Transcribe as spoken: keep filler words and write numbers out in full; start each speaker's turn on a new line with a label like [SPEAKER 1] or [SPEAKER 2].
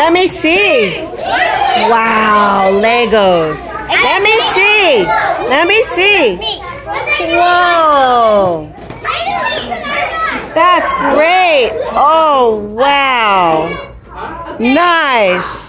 [SPEAKER 1] Let me see. Wow, Legos. Let me see. Let me see. Whoa. That's great. Oh, wow. Nice.